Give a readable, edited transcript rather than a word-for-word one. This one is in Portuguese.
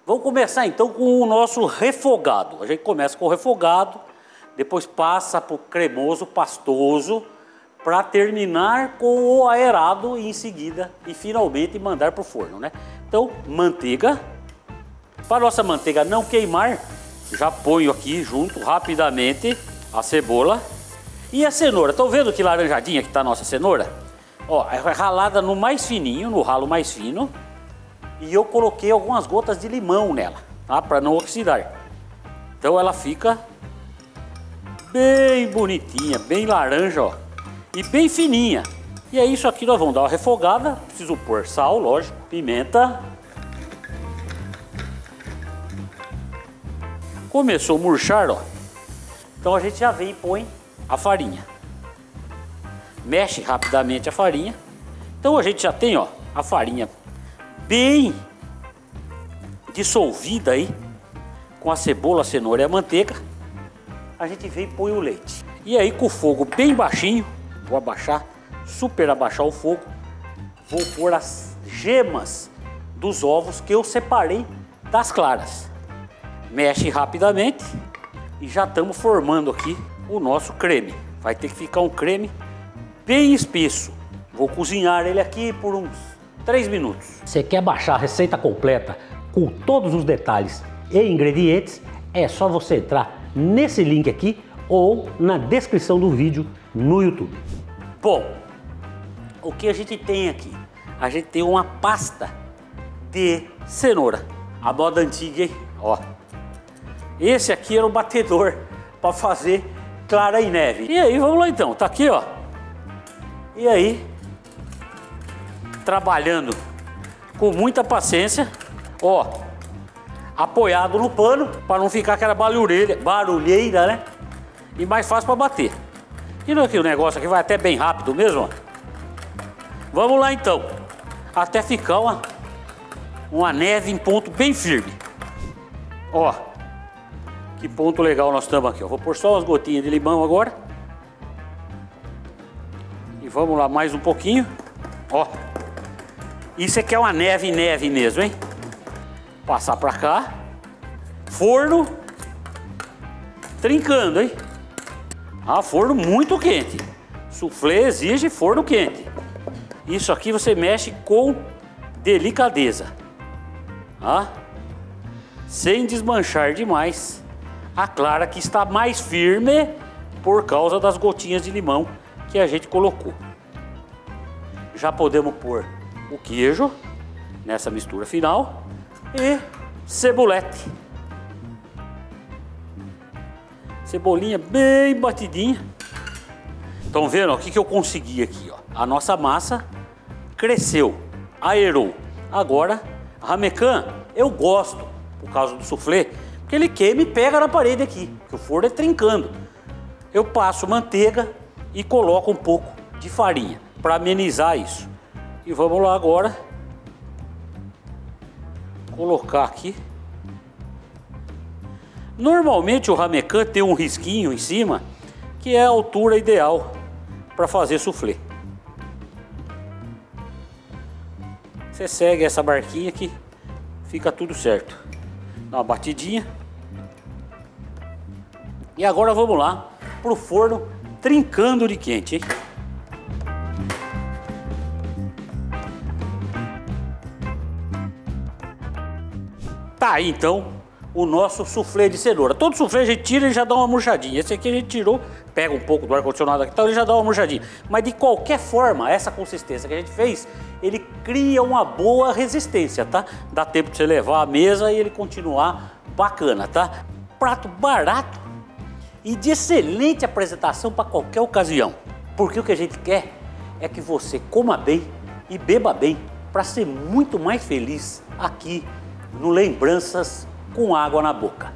Vamos começar então com o nosso refogado. A gente começa com o refogado, depois passa para o cremoso, pastoso, para terminar com o aerado e em seguida, e finalmente mandar para o forno, né? Então, manteiga. Para a nossa manteiga não queimar, já ponho aqui junto rapidamente a cebola e a cenoura. Estão vendo que laranjadinha que está a nossa cenoura? Ó, é ralada no mais fininho, no ralo mais fino. E eu coloquei algumas gotas de limão nela, tá? Para não oxidar. Então ela fica bem bonitinha, bem laranja, ó. E bem fininha. E é isso aqui, nós vamos dar uma refogada. Preciso pôr sal, lógico, pimenta. Começou a murchar, ó. Então a gente já vem e põe a farinha. Mexe rapidamente a farinha. Então a gente já tem, ó, a farinha bem dissolvida aí, com a cebola, a cenoura e a manteiga. A gente vem e põe o leite. E aí com o fogo bem baixinho, vou abaixar, super abaixar o fogo. Vou pôr as gemas dos ovos que eu separei das claras. Mexe rapidamente e já estamos formando aqui o nosso creme. Vai ter que ficar um creme bem espesso. Vou cozinhar ele aqui por uns 3 minutos. Você quer baixar a receita completa com todos os detalhes e ingredientes? É só você entrar nesse link aqui ou na descrição do vídeo no YouTube. Bom, o que a gente tem aqui? A gente tem uma pasta de cenoura. A moda antiga, hein? Ó. Esse aqui era o batedor para fazer clara em neve. E aí, vamos lá então. Tá aqui, ó. E aí, trabalhando com muita paciência, ó, apoiado no pano para não ficar aquela barulheira, né? E mais fácil para bater. E não é que o negócio aqui vai até bem rápido mesmo, ó. Vamos lá então, até ficar uma neve em ponto bem firme. Ó, que ponto legal nós estamos aqui, ó. Vou pôr só umas gotinhas de limão agora. E vamos lá mais um pouquinho, ó. Isso aqui é uma neve mesmo, hein? Passar pra cá. Forno. Trincando, hein? Ah, forno muito quente. Soufflé exige forno quente. Isso aqui você mexe com delicadeza. Ah? Sem desmanchar demais a clara, que está mais firme por causa das gotinhas de limão que a gente colocou. Já podemos pôr o queijo nessa mistura final e cebolete. Cebolinha bem batidinha. Estão vendo o que eu consegui aqui, ó? A nossa massa cresceu, aerou. Agora, ramecan eu gosto por causa do soufflé, porque ele queima e pega na parede aqui, que o forno é trincando. Eu passo manteiga e coloco um pouco de farinha para amenizar isso. E vamos lá agora colocar aqui. Normalmente o ramecan tem um risquinho em cima, que é a altura ideal para fazer soufflé. Você segue essa barquinha aqui, fica tudo certo. Dá uma batidinha. E agora vamos lá pro forno trincando de quente, hein? Tá aí então o nosso soufflé de cenoura. Todo soufflé a gente tira e já dá uma murchadinha. Esse aqui a gente tirou, pega um pouco do ar-condicionado aqui, então ele já dá uma murchadinha. Mas de qualquer forma, essa consistência que a gente fez, ele cria uma boa resistência, tá? Dá tempo de você levar à mesa e ele continuar bacana, tá? Prato barato e de excelente apresentação para qualquer ocasião. Porque o que a gente quer é que você coma bem e beba bem para ser muito mais feliz aqui no Lembranças com Água na Boca.